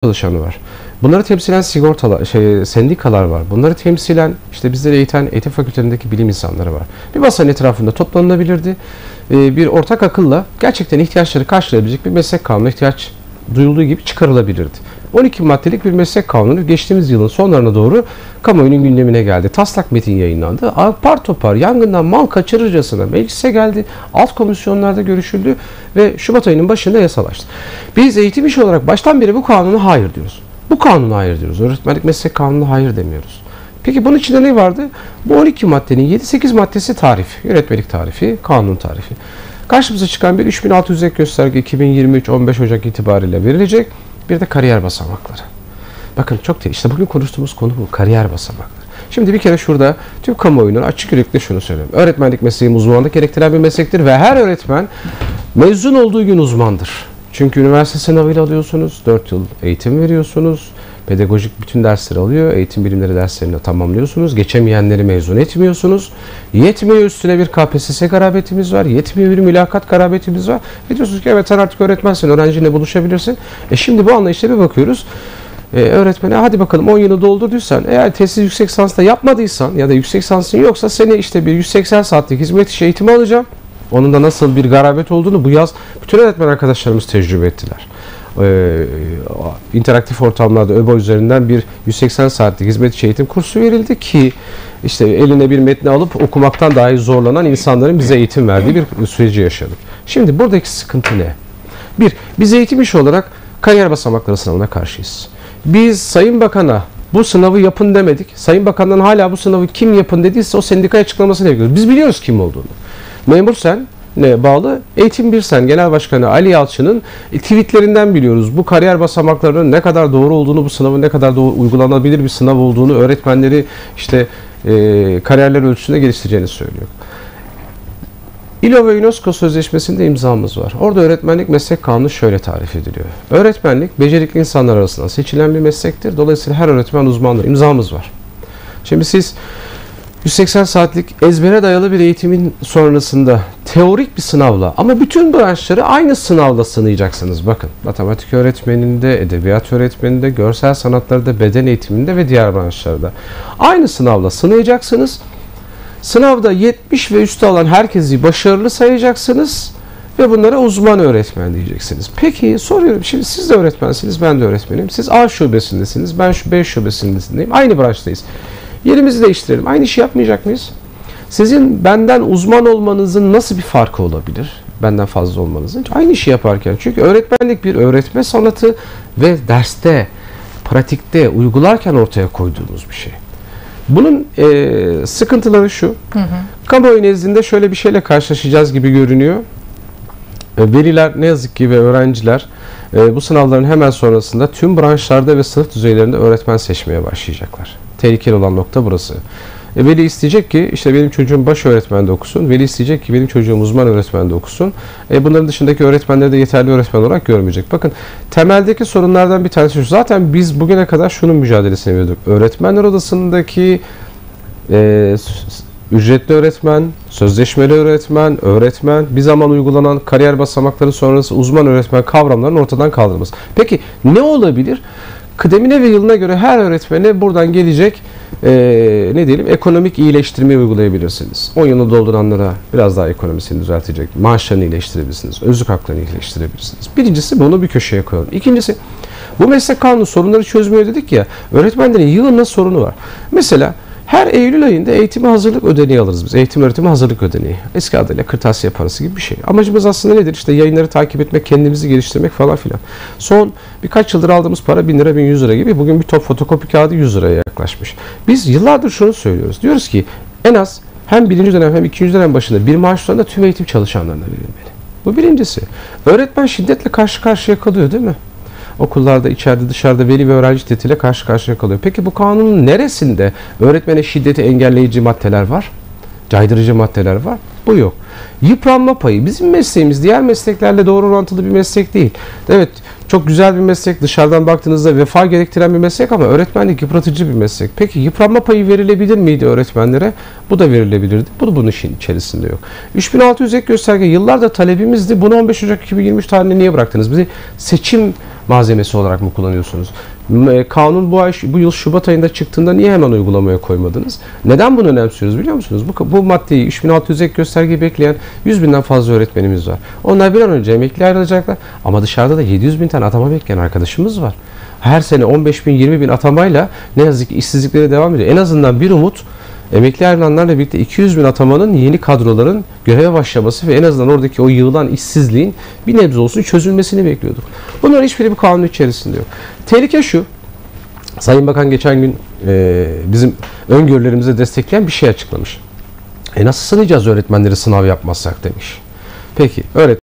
çalışanı var. Bunları temsilen sendikalar var. Bunları temsilen işte bizleri eğiten eğitim fakültelerindeki bilim insanları var. Bir masanın etrafında toplanılabilirdi. Bir ortak akılla gerçekten ihtiyaçları karşılayabilecek bir meslek kanunu ihtiyaç duyulduğu gibi çıkarılabilirdi. 12 maddelik bir meslek kanunu geçtiğimiz yılın sonlarına doğru kamuoyunun gündemine geldi. Taslak metin yayınlandı. Apar topar yangından mal kaçırırcasına meclise geldi. Alt komisyonlarda görüşüldü ve Şubat ayının başında yasalaştı. Biz eğitim işi olarak baştan beri bu kanuna hayır diyoruz. Bu kanuna hayır diyoruz. Öğretmenlik meslek kanununa hayır demiyoruz. Peki bunun içinde ne vardı? Bu 12 maddenin 7-8 maddesi tarif. Yönetmelik tarifi, kanun tarifi. Karşımıza çıkan bir 3600 ek gösterge 2023 15 Ocak itibariyle verilecek. Bir de kariyer basamakları. Bakın işte bugün konuştuğumuz konu bu. Kariyer basamakları. Şimdi bir kere şurada tüm kamuoyunun açık yürekli şunu söyleyeyim. Öğretmenlik mesleği uzmanlık gerektiren bir meslektir ve her öğretmen mezun olduğu gün uzmandır. Çünkü üniversite sınavıyla alıyorsunuz, 4 yıl eğitim veriyorsunuz, pedagojik bütün dersleri alıyor, eğitim bilimleri derslerini tamamlıyorsunuz, geçemeyenleri mezun etmiyorsunuz, yetmiyor üstüne bir KPSS garabetimiz var, yetmiyor bir mülakat garabetimiz var. Ve diyorsunuz ki evet sen artık öğretmensin, öğrenciyle buluşabilirsin. Şimdi bu anlayışla bir bakıyoruz. Öğretmene hadi bakalım 10 yılı doldurduysan, eğer tesis yüksek lisansla yapmadıysan ya da yüksek lisansın yoksa seni işte bir 180 saatlik hizmet işi eğitimi alacağım. Onun da nasıl bir garabet olduğunu bu yaz bütün öğretmen arkadaşlarımız tecrübe ettiler. İnteraktif ortamlarda ÖBA üzerinden bir 180 saatlik hizmet içi eğitim kursu verildi ki işte eline bir metni alıp okumaktan dahi zorlanan insanların bize eğitim verdiği bir süreci yaşadık. Şimdi buradaki sıkıntı ne? Biz eğitim işi olarak kariyer basamakları sınavına karşıyız. Biz Sayın Bakan'a bu sınavı yapın demedik. Sayın Bakan'dan hala bu sınavı kim yapın dediyse o sendikaya açıklamasını bekliyoruz. Biz biliyoruz kim olduğunu. Memur Sen ne bağlı? Eğitim Bir Sen Genel Başkanı Ali Yalçın'ın tweetlerinden biliyoruz. Bu kariyer basamaklarının ne kadar doğru olduğunu, bu sınavın ne kadar doğru uygulanabilir bir sınav olduğunu, öğretmenleri işte kariyerler ölçüsünde geliştireceğini söylüyor. İLO ve UNESCO sözleşmesinde imzamız var. Orada öğretmenlik meslek kanunu şöyle tarif ediliyor. Öğretmenlik becerikli insanlar arasından seçilen bir meslektir. Dolayısıyla her öğretmen uzmandır. İmzamız var. Şimdi siz 180 saatlik ezbere dayalı bir eğitimin sonrasında teorik bir sınavla ama bütün branşları aynı sınavla sınayacaksınız. Bakın matematik öğretmeninde, edebiyat öğretmeninde, görsel sanatlarda, beden eğitiminde ve diğer branşlarda. Aynı sınavla sınayacaksınız. Sınavda 70 ve üstü alan herkesi başarılı sayacaksınız ve bunlara uzman öğretmen diyeceksiniz. Peki soruyorum, şimdi siz de öğretmensiniz, ben de öğretmenim. Siz A şubesindesiniz, ben B şubesindeyim. Aynı branştayız. Yerimizi değiştirelim. Aynı işi yapmayacak mıyız? Sizin benden uzman olmanızın nasıl bir farkı olabilir? Benden fazla olmanızın. Aynı işi yaparken. Çünkü öğretmenlik bir öğretme sanatı ve derste, pratikte, uygularken ortaya koyduğumuz bir şey. Bunun sıkıntıları şu. Kamuoyu nezdinde şöyle bir şeyle karşılaşacağız gibi görünüyor. Veliler ne yazık ki ve öğrenciler bu sınavların hemen sonrasında tüm branşlarda ve sınıf düzeylerinde öğretmen seçmeye başlayacaklar. Tehlikeli olan nokta burası. Veli isteyecek ki işte benim çocuğum baş öğretmende okusun. Veli isteyecek ki benim çocuğum uzman öğretmende okusun. Bunların dışındaki öğretmenleri de yeterli öğretmen olarak görmeyecek. Bakın temeldeki sorunlardan bir tanesi şu. Zaten biz bugüne kadar şunun mücadelesini verdik. Öğretmenler odasındaki ücretli öğretmen, sözleşmeli öğretmen, bir zaman uygulanan kariyer basamakları sonrası uzman öğretmen kavramlarının ortadan kaldırılması. Peki ne olabilir? Kıdemine ve yılına göre her öğretmene buradan gelecek ekonomik iyileştirmeyi uygulayabilirsiniz. 10 yılı dolduranlara biraz daha ekonomisini düzeltecek, maaşlarını iyileştirebilirsiniz, özlük haklarını iyileştirebilirsiniz. Birincisi bunu bir köşeye koyalım. İkincisi bu meslek kanunu sorunları çözmüyor dedik ya, öğretmenlerin yığınla sorunu var. Mesela her Eylül ayında eğitime hazırlık ödeneği alırız biz. Eğitim öğretimi hazırlık ödeneği. Eski adıyla kırtasiye parası gibi bir şey. Amacımız aslında nedir? İşte yayınları takip etmek, kendimizi geliştirmek falan filan. Son birkaç yıldır aldığımız para 1000 lira, 1100 lira gibi. Bugün bir top fotokopi kağıdı 100 liraya yaklaşmış. Biz yıllardır şunu söylüyoruz. Diyoruz ki en az hem birinci dönem hem ikinci dönem başında bir maaş tutarında tüm eğitim çalışanlarına verilmeli. Bu birincisi. Öğretmen şiddetle karşı karşıya kalıyor değil mi? Okullarda, içeride, dışarıda veli ve öğrenci şiddetiyle karşı karşıya kalıyor. Peki bu kanunun neresinde öğretmene şiddeti engelleyici maddeler var? Caydırıcı maddeler var? Bu yok. Yıpranma payı. Bizim mesleğimiz diğer mesleklerle doğru orantılı bir meslek değil. Evet, çok güzel bir meslek. Dışarıdan baktığınızda vefa gerektiren bir meslek ama öğretmenlik yıpratıcı bir meslek. Peki yıpranma payı verilebilir miydi öğretmenlere? Bu da verilebilirdi. Bu bunun işin içerisinde yok. 3600 ek gösterge yıllardır talebimizdi. Bunu 15 Ocak 2023 tarihine niye bıraktınız? Bizi seçim malzemesi olarak mı kullanıyorsunuz? Kanun bu yıl Şubat ayında çıktığında niye hemen uygulamaya koymadınız? Neden bunu önemsiyoruz biliyor musunuz? Bu maddeyi 3600 ek göstergeyi bekleyen 100.000'den fazla öğretmenimiz var. Onlar bir an önce emekli ayrılacaklar ama dışarıda da 700.000 tane atama bekleyen arkadaşımız var. Her sene 15.000 20.000 atamayla ne yazık ki işsizlikleri devam ediyor. En azından bir umut emekli ayrılanlarla birlikte 200.000 atamanın yeni kadroların göreve başlaması ve en azından oradaki o yığılan işsizliğin bir nebze olsun çözülmesini bekliyorduk. Bunların hiçbiri bir kanun içerisinde yok. Tehlike şu, Sayın Bakan geçen gün bizim öngörülerimizi destekleyen bir şey açıklamış. Nasıl sınayacağız öğretmenleri sınav yapmazsak demiş. Peki,